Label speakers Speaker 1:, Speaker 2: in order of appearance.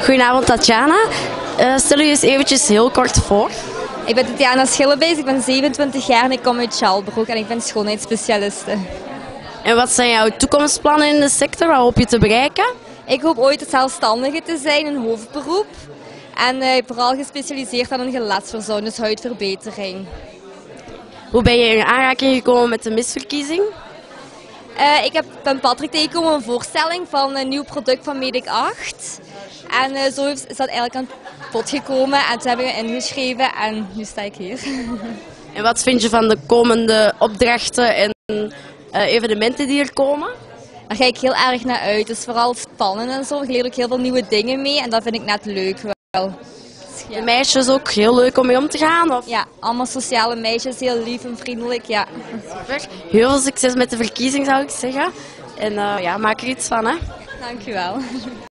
Speaker 1: Goedenavond Tatjana. Stel je eens eventjes heel kort voor.
Speaker 2: Ik ben Tatjana Schillebees, ik ben 27 jaar en ik kom uit Sjaalbroek en ik ben schoonheidsspecialiste.
Speaker 1: En wat zijn jouw toekomstplannen in de sector? Wat hoop je te bereiken?
Speaker 2: Ik hoop ooit zelfstandige te zijn, een hoofdberoep. En vooral gespecialiseerd aan een gelaatsverzorging, dus huidverbetering.
Speaker 1: Hoe ben je in aanraking gekomen met de misverkiezing?
Speaker 2: Ik ben Patrick tegengekomen een voorstelling van een nieuw product van Medic 8. En zo is dat eigenlijk aan het bod gekomen en toen heb ik ingeschreven en nu sta ik hier.
Speaker 1: En wat vind je van de komende opdrachten en evenementen die er komen?
Speaker 2: Daar ga ik heel erg naar uit. Het is vooral spannend en zo. Ik leer ook heel veel nieuwe dingen mee en dat vind ik net leuk wel.
Speaker 1: De meisjes ook heel leuk om mee om te gaan? Of?
Speaker 2: Ja, allemaal sociale meisjes, heel lief en vriendelijk. Ja.
Speaker 1: Super. Heel veel succes met de verkiezing zou ik zeggen. En maak er iets van hè.
Speaker 2: Dank u wel.